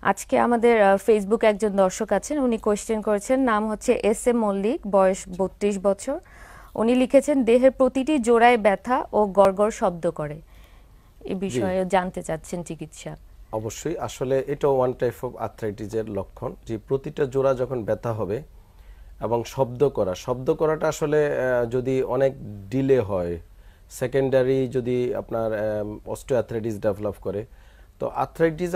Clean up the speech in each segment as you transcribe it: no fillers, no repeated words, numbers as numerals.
আজকে আমাদের ফেসবুকে একজন দর্শক আছেন, উনি কোয়েশ্চেন করেছেন, নাম হচ্ছে এস এম মল্লিক, বয়স ৩২ বছর। উনি লিখেছেন দেহের প্রতিটি জোড়ায় ব্যথা ও গড়গড় শব্দ করে, এই জি বিষয়ে জানতে চাচ্ছেন চিকিৎসা। অবশ্যই আসলে এটা ওয়ান টাইপ অফ আর্থ্রাইটিসের লক্ষণ, যে প্রতিটা জোড়া যখন ব্যথা হবে এবং শব্দ করাটা আসলে যদি অনেক ডিলে হয়, সেকেন্ডারি যদি আপনার অস্টিওআর্থ্রাইটিস ডেভেলপ করে, তো আর্থ্রাইটিস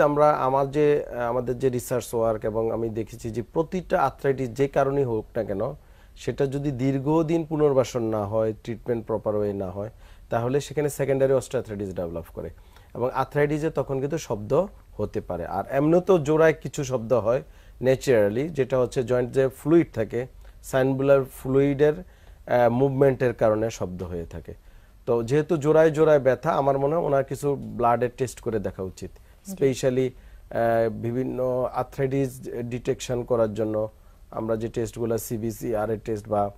আমাদের যে রিসার্চ ওয়ার্ক এবং আমি দেখেছি যে প্রতিটা আর্থ্রাইটিস যে কারণেই হোক না কেন, সেটা যদি দীর্ঘদিন পুনর্বাসন না হয়, ট্রিটমেন্ট প্রপার ওয়ে না হয়, তাহলে সেখানে সেকেন্ডারি অস্টিওআর্থ্রাইটিস ডেভেলপ করে এবং আর্থ্রাইটিসে তখন কিন্তু শব্দ হতে পারে। আর এমনি তো জোড়ায় কিছু শব্দ হয় ন্যাচারালি, যেটা হচ্ছে জয়েন্ট যে ফ্লুইড থাকে, সাইনবুলার ফ্লুইডের মুভমেন্টের কারণে শব্দ হয়ে থাকে। তো যেহেতু জোড়ায় জোড়ায় ব্যথা, আমার মনে হয় ওনার কিছু ব্লাডের টেস্ট করে দেখা উচিত, স্পেশালি বিভিন্ন আর্থ্রাইটিস ডিটেকশন করার জন্য আমরা যে টেস্টগুলো সিবিসি আর এর টেস্ট বা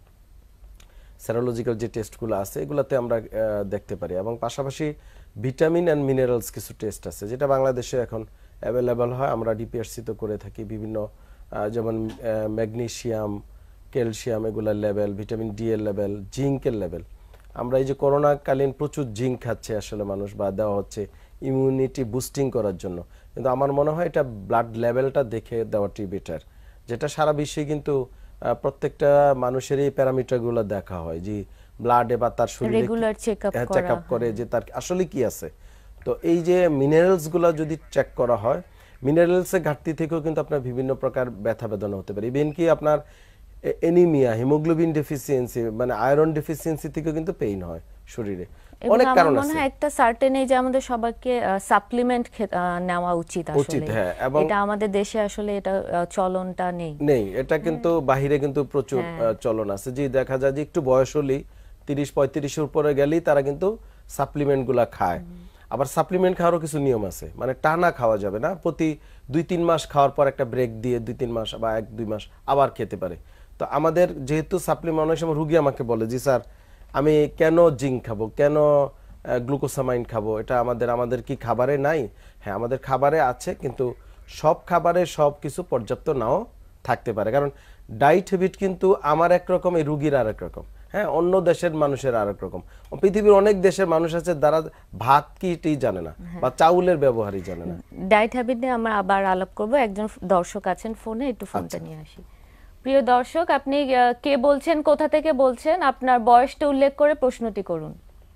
সেরোলজিক্যাল যে টেস্টগুলো আছে এগুলাতে আমরা দেখতে পারি। এবং পাশাপাশি ভিটামিন অ্যান্ড মিনারেলস কিছু টেস্ট আছে যেটা বাংলাদেশে এখন অ্যাভেলেবল হয়, আমরা ডিপিআরসি তো করে থাকি। বিভিন্ন যেমন ম্যাগনেসিয়াম, ক্যালসিয়াম এগুলার লেভেল, ভিটামিন ডি এর লেভেল, জিঙ্কের লেভেল। আমরা এই যে করোনাকালীন প্রচুর জিঙ্ক খাচ্ছে আসলে মানুষ, বা দেওয়া হচ্ছে ইমিউনিটি বুস্টিং করার জন্য, কিন্তু আমার মনে হয় এটা ব্লাড লেভেলটা দেখে দেওয়াটি বেটার, যেটা সারা বিশ্বে কিন্তু প্রত্যেকটা মানুষের এই প্যারামিটারগুলো দেখা হয়, যে ব্লাডে বা তার শরীরে রেগুলার চেকআপ করে যে তার আসলে কি আছে। তো এই যে মিনারেলসগুলো যদি চেক করা হয়, মিনারেলসের ঘাটতি থেকেও কিন্তু আপনার বিভিন্ন প্রকার ব্যথা বেদনা হতে পারে। ইভেন কি আপনার এনিমিয়া, হিমোগ্লোবিন ডেফিসিয়েন্সি মানে আয়রন ডেফিসিয়েন্সি থেকেও কিন্তু পেইন হয় শরীরে, অনেক কারণ আছে। মনে হয় একটা সার্টেন এজে আমাদের সবাইকে সাপ্লিমেন্ট নেওয়া উচিত আসলে। হ্যাঁ, এবং এটা আমাদের দেশে আসলে এটা চলনটা নেই। এটা কিন্তু বাহিরে কিন্তু প্রচুর চলন আছে, যে দেখা যায় যে একটু বয়স হলেই 30-35 উপরে গেলেই তারা কিন্তু সাপ্লিমেন্ট গুলা খায়। আবার সাপ্লিমেন্ট খাওয়ারও কিছু নিয়ম আছে, মানে টানা খাওয়া যাবে না, প্রতি 2-3 মাস খাওয়ার পর একটা ব্রেক দিয়ে 2-3 মাস বা 1-2 মাস আবার খেতে পারে। তো আমাদের যেহেতু সাপ্লিমেন্ট, অনেক সময় রুগী আমাকে বলে জি স্যার আমি কেন জিঙ্ক খাবো, কেন গ্লুকোসামাইন খাবো, এটা আমাদের কি খাবারে নাই? হ্যাঁ, আমাদের খাবারে আছে, কিন্তু সব খাবারে সব কিছু পর্যাপ্ত নাও থাকতে পারে, কারণ ডায়েট হ্যাবিট কিন্তু আমার একরকম, এই রুগীর আরেক রকম। হ্যাঁ, অন্য দেশের মানুষের আরেক রকম। পৃথিবীর অনেক দেশের মানুষ আছে যারা ভাত কিটি জানে না বা চাউলের ব্যবহারই জানে না। ডায়েট হ্যাবিট নিয়ে আমরা আবার আলাপ করব। একজন দর্শক আছেন ফোনে, একটু ফোনটা নিয়ে আসি। প্রিয় দর্শক, আপনি কে বলছেন, কোথা থেকে বলছেন, আপনার বয়সটা উল্লেখ করে প্রশ্নটি করুন।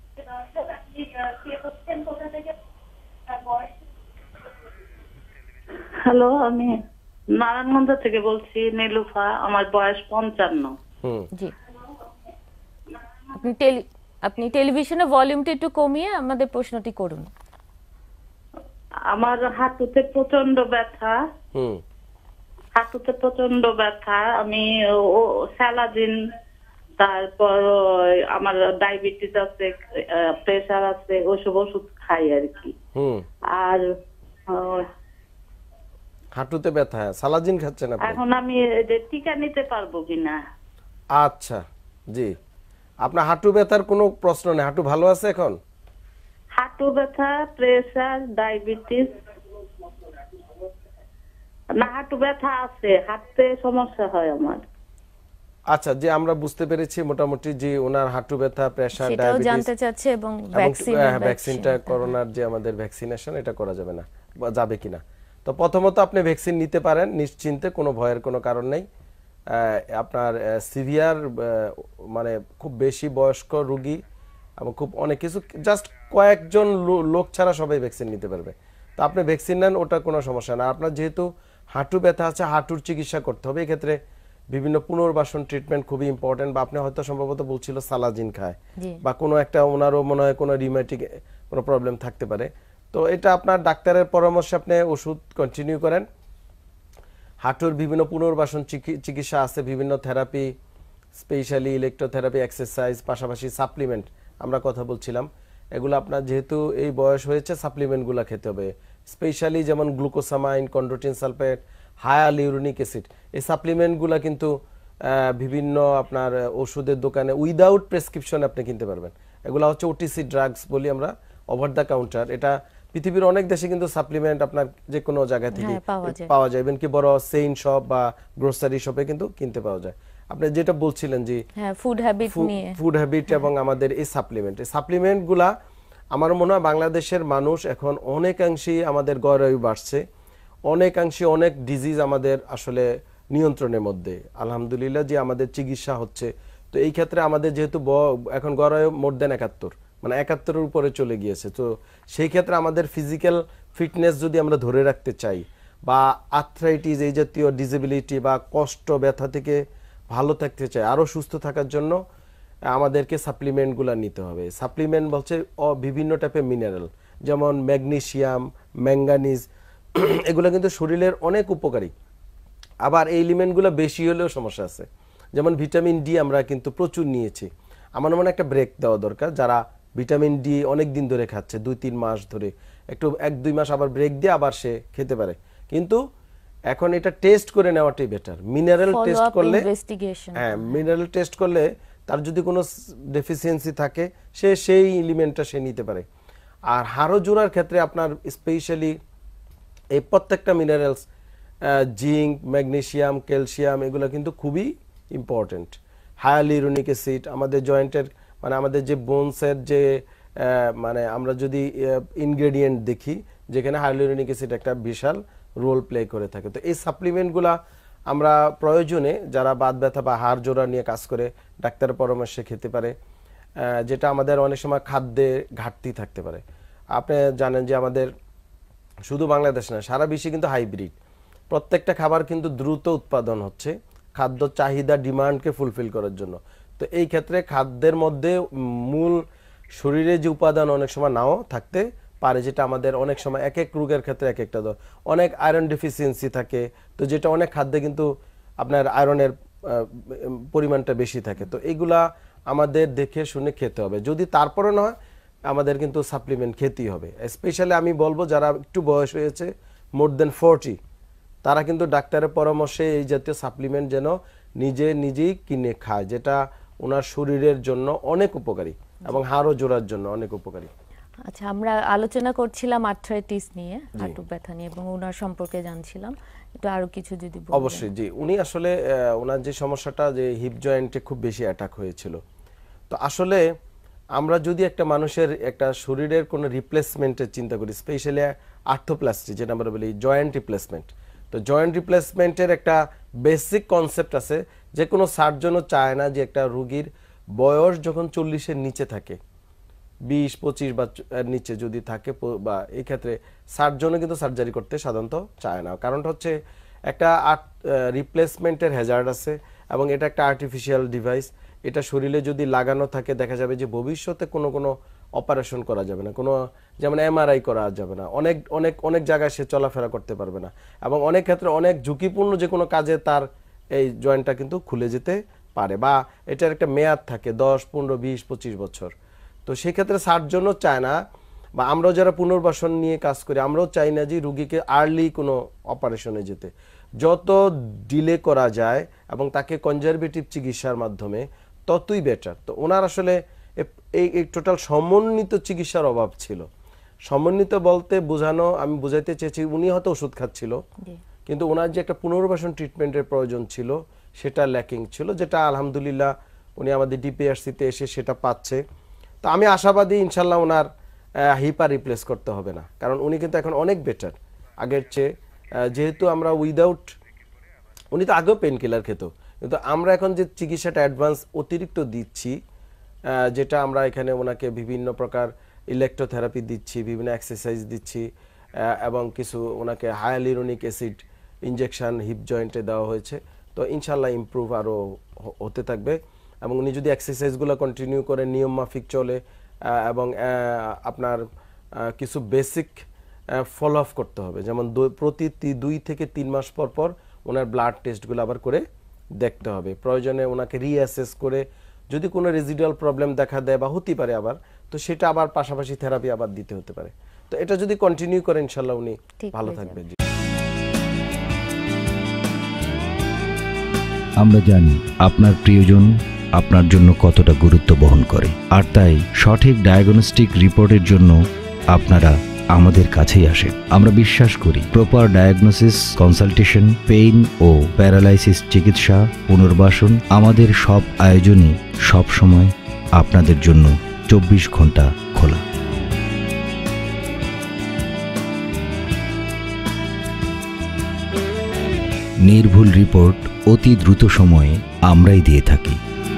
হ্যালো, আমি নারায়ণগঞ্জ থেকে বলছি, নীলুফা, আমার বয়স 55। জি, আপনি টেলিভিশনের ভলিউমটা একটু কমিয়ে আমাদের প্রশ্নটি করুন। আমার হাঁটুতে প্রচন্ড ব্যথা, আমি স্যালাজিন, তারপর আমার ডায়াবেটিস আছে, প্রেসার আছে, ওইসব ওষুধ খাই আর কি। আর হাঁটুতে ব্যথা, সালাজিন খাচ্ছেন আপনি? এখন আমি টিকা নিতে পারবো কিনা? আচ্ছা, জি। আপনার হাঁটু ব্যথার কোনো প্রশ্ন নেই, হাঁটু ভালো আছে এখন? হাঁটু ব্যথা, প্রেসার, ডায়াবেটিস না, হাঁটু ব্যথা আছে, হাঁটতে সমস্যা হয় আমার। আচ্ছা, যে আমরা বুঝতে পেরেছি মোটামুটি যে ওনার হাঁটু ব্যথা, প্রেসার, সেটাও ডায়াবেটিস জানতে চাচ্ছে, এবং ভ্যাকসিনটা, করোনার যে আমাদের ভ্যাকসিনেশন, এটা করা যাবে না বা যাবে কিনা। তো প্রথমত আপনি ভ্যাকসিন নিতে পারেন নিশ্চিন্তে, কোনো ভয়ের কোনো কারণ নেই। আপনার সিভিয়ার মানে খুব বেশি বয়স্ক রোগী এবং খুব অনেক কিছু, জাস্ট কয়েকজন লোক ছাড়া সবাই ভ্যাকসিন নিতে পারবে। তো আপনি ভ্যাকসিন নেন, ওটা কোনো সমস্যা না। আপনার যেহেতু হাঁটু ব্যথা আছে, হাঁটুর চিকিৎসা করতে হবে, এক্ষেত্রে বিভিন্ন পুনর্বাসন ট্রিটমেন্ট খুবই ইম্পর্টেন্ট। বা আপনি হয়তো সম্ভবত বলছিল সালাজিন খায়, বা কোনো একটা ওনারও মনে হয় কোনো রিউমেটিক কোনো প্রবলেম থাকতে পারে। তো এটা আপনার ডাক্তারের পরামর্শে আপনি ওষুধ কন্টিনিউ করেন। হাঁটুর বিভিন্ন পুনর্বাসন চিকিৎসা আছে, বিভিন্ন থেরাপি, স্পেশালি ইলেকট্রোথেরাপি, এক্সারসাইজ, পাশাপাশি সাপ্লিমেন্ট আমরা কথা বলছিলাম। এগুলো আপনার যেহেতু এই বয়স হয়েছে, সাপ্লিমেন্টগুলো খেতে হবে, স্পেশালি যেমন glucosamine, chondroitin sulphate, hyaluronic acid. এই সাপ্লিমেন্টগুলো কিন্তু বিভিন্ন আপনার ওষুধের দোকানে উইদাউট প্রেসক্রিপশন আপনি কিনতে পারবেন। এগুলো হচ্ছে ওটিসি ড্রাগস বলি আমরা, ওভার দ্য কাউন্টার। এটা পৃথিবীর অনেক দেশে কিন্তু সাপ্লিমেন্ট আপনার যে কোনো জায়গা থেকে হ্যাঁ, পাওয়া যায়, ইভেন কি বড় চেইন শপ বা গ্রোসারি শপে কিন্তু কিনতে পাওয়া যায়। আপনি যেটা বলছিলেন যে হ্যাঁ ফুড হ্যাবিট এবং আমাদের এই সাপ্লিমেন্টগুলা আমার মনে হয় বাংলাদেশের মানুষ এখন অনেকাংশেই আমাদের গড়ায়ু বাড়ছে, অনেকাংশে অনেক ডিজিজ আমাদের আসলে নিয়ন্ত্রণের মধ্যে আলহামদুলিল্লাহ যে আমাদের চিকিৎসা হচ্ছে। তো এই ক্ষেত্রে আমাদের যেহেতু এখন গড়ায়ু মোর দেন 71, মানে 71-এর উপরে চলে গিয়েছে, তো সেই ক্ষেত্রে আমাদের ফিজিক্যাল ফিটনেস যদি আমরা ধরে রাখতে চাই বা আর্থ্রাইটিস এই জাতীয় ডিসেবিলিটি বা কষ্ট ব্যথা থেকে ভালো থাকতে চাই, আরও সুস্থ থাকার জন্য আমাদেরকে সাপ্লিমেন্টগুলো নিতে হবে। সাপ্লিমেন্ট বলছে বিভিন্ন টাইপের মিনারেল, যেমন ম্যাগনেসিয়াম, ম্যাঙ্গানিজ, এগুলো কিন্তু শরীরের অনেক উপকারী। আবার এই এলিমেন্টগুলো বেশি হলেও সমস্যা আছে, যেমন ভিটামিন ডি আমরা কিন্তু প্রচুর নিয়েছি। আমার মনে একটা ব্রেক দেওয়া দরকার, যারা ভিটামিন ডি অনেক দিন ধরে খাচ্ছে 2-3 মাস ধরে, একটু 1-2 মাস আবার ব্রেক দিয়ে আবার সে খেতে পারে। কিন্তু এখন এটা টেস্ট করে নেওয়াটাই বেটার। মিনারেল টেস্ট করলে, হ্যাঁ মিনারেল টেস্ট করলে তার যদি কোনো ডেফিসিয়েন্সি থাকে সেই এলিমেন্টটা সে নিতে পারে। আর হাড় জোড়ার ক্ষেত্রে আপনার স্পেশালি এই প্রত্যেকটা মিনারেলস, জিঙ্ক, ম্যাগনেসিয়াম, ক্যালসিয়াম, এগুলো কিন্তু খুবই ইম্পর্টেন্ট। হায়ালুরোনিক অ্যাসিড আমাদের জয়েন্টের, মানে আমাদের যে বোনসের যে মানে আমরা যদি ইনগ্রেডিয়েন্ট দেখি, যেখানে হায়ালুরোনিক অ্যাসিড একটা বিশাল রোল প্লে করে থাকে। তো এই সাপ্লিমেন্টগুলা আমরা প্রয়োজনে যারা বাত ব্যথা বা হাড় জোড়া নিয়ে কাজ করে ডাক্তারের পরামর্শে খেতে পারে, যেটা আমাদের অনেক সময় খাদ্যে ঘাটতি থাকতে পারে। আপনি জানেন যে আমাদের শুধু বাংলাদেশ না, সারা বিশ্বে কিন্তু হাইব্রিড, প্রত্যেকটা খাবার কিন্তু দ্রুত উৎপাদন হচ্ছে খাদ্য চাহিদা ডিমান্ডকে ফুলফিল করার জন্য। তো এই ক্ষেত্রে খাদ্যের মধ্যে মূল শরীরে যে উপাদান অনেক সময় নাও থাকতে পারে, যেটা আমাদের অনেক সময় এক এক রোগের ক্ষেত্রে এক একটা অনেক আয়রন ডেফিসিয়েন্সি থাকে, তো যেটা অনেক খাদ্যে কিন্তু আপনার আয়রনের পরিমাণটা বেশি থাকে। তো এইগুলা আমাদের দেখে শুনে খেতে হবে, যদি তারপরে না হয় আমাদের কিন্তু সাপ্লিমেন্ট খেতেই হবে। স্পেশালি আমি বলবো যারা একটু বয়স হয়েছে মোর দেন 40, তারা কিন্তু ডাক্তারের পরামর্শে এই জাতীয় সাপ্লিমেন্ট যেন নিজেই কিনে খায়, যেটা ওনার শরীরের জন্য অনেক উপকারী এবং হাড় জোড়ার জন্য অনেক উপকারী। আচ্ছা, আমরা আলোচনা করছিলাম আর্থ্রাইটিস নিয়ে, হাঁটু ব্যথা নিয়ে, এবং ওনার সম্পর্কে জানছিলাম, একটু আরো কিছু যদি বলেন। অবশ্যই জি, উনি আসলে ওনার যে সমস্যাটা যে হিপ জয়েন্টে খুব বেশি অ্যাটাক হয়েছিল। তো আসলে আমরা যদি একটা মানুষের একটা শরীরের কোনো রিপ্লেসমেন্টের চিন্তা করি, স্পেশালি আর্থোপ্লাস্টি যেটা আমরা বলি জয়েন্ট রিপ্লেসমেন্ট, তো জয়েন্ট রিপ্লেসমেন্টের একটা বেসিক কনসেপ্ট আছে, যে কোনো সার্জনও চায় না যে একটা রোগীর বয়স যখন 40-এর নিচে থাকে, 20-25 বা নিচে যদি থাকে, বা এই ক্ষেত্রে সার্জনও কিন্তু সার্জারি করতে সাধারণত চায় না। কারণটা হচ্ছে একটা রিপ্লেসমেন্টের হ্যাজার্ড আছে, এবং এটা একটা আর্টিফিশিয়াল ডিভাইস। এটা শরীরে যদি লাগানো থাকে দেখা যাবে যে ভবিষ্যতে কোনো অপারেশন করা যাবে না, কোনো যেমন এমআরআই করা যাবে না, অনেক অনেক অনেক জায়গায় সে চলাফেরা করতে পারবে না, এবং অনেক ক্ষেত্রে অনেক ঝুঁকিপূর্ণ যে কোনো কাজে তার এই জয়েন্টটা কিন্তু খুলে যেতে পারে, বা এটার একটা মেয়াদ থাকে 10, 15, 20, 25 বছর। তো সেক্ষেত্রে সার্জনও চায় না, বা আমরাও যারা পুনর্বাসন নিয়ে কাজ করি আমরাও চাই না যে রুগীকে আর্লি কোনো অপারেশনে যেতে। যত ডিলে করা যায় এবং তাকে কনজারভেটিভ চিকিৎসার মাধ্যমে ততই বেটার। তো ওনার আসলে এই টোটাল সমন্বিত চিকিৎসার অভাব ছিল। সমন্বিত বলতে বোঝানো, আমি বোঝাইতে চেয়েছি উনি হয়তো ওষুধ খাচ্ছিল, কিন্তু ওনার যে একটা পুনর্বাসন ট্রিটমেন্টের প্রয়োজন ছিল সেটা ল্যাকিং ছিল, যেটা আলহামদুলিল্লাহ উনি আমাদের ডিপিআরসিতে এসে সেটা পাচ্ছে। তো আমি আশাবাদী ইনশাল্লাহ ওনার হিপা রিপ্লেস করতে হবে না, কারণ উনি কিন্তু এখন অনেক বেটার আগের চেয়ে। যেহেতু আমরা উনি তো আগেও পেন কিলার খেত, কিন্তু আমরা এখন যে চিকিৎসাটা অ্যাডভান্স অতিরিক্ত দিচ্ছি, যেটা আমরা এখানে ওনাকে বিভিন্ন প্রকার ইলেকট্রোথেরাপি দিচ্ছি, বিভিন্ন এক্সারসাইজ দিচ্ছি, এবং কিছু ওনাকে হায়ালুরোনিক অ্যাসিড ইনজেকশন হিপ জয়েন্টে দেওয়া হয়েছে। তো ইনশাল্লাহ ইমপ্রুভ আরও হতে থাকবে, এবং উনি যদি এক্সারসাইজগুলো কন্টিনিউ করে নিয়ম মাফিক চলে, এবং আপনার কিছু বেসিক ফলো আপ করতে হবে, যেমন প্রতি 2 থেকে 3 মাস পর পর ওনার ব্লাড টেস্টগুলো আবার করে দেখতে হবে। প্রয়োজনে ওনাকে রিঅ্যাসেস করে যদি কোনো রেজিডুয়াল প্রবলেম দেখা দেয় বা হতে পারে আবার, তো সেটা আবার পাশাপাশি থেরাপি আবার দিতে হতে পারে। তো এটা যদি কন্টিনিউ করে ইনশাল্লাহ উনি ভালো থাকবে। আমরা জানি আপনার প্রিয়জন আপনার জন্য কতটা গুরুত্ব বহন করে, আর তাই সঠিক ডায়াগনস্টিক রিপোর্টের জন্য আপনারা আমাদের কাছেই আসেন। আমরা বিশ্বাস করি প্রপার ডায়াগনোসিস, কনসালটেশন, পেইন ও প্যারালাইসিস চিকিৎসা, পুনর্বাসন, আমাদের সব আয়োজনই সবসময় আপনাদের জন্য 24 ঘন্টা খোলা। নির্ভুল রিপোর্ট অতি দ্রুত সময়ে আমরাই দিয়ে থাকি।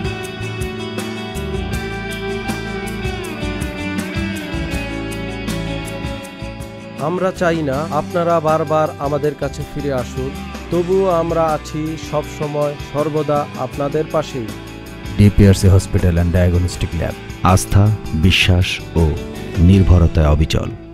আমরা চাই না আপনারা বারবার আমাদের কাছে ফিরে আসুন, তবুও আমরা আছি সব সময় সর্বদা আপনাদের পাশেই। DPRC hospital and diagnostic lab, আস্থা, বিশ্বাস ও নির্ভরতায় অবিচল।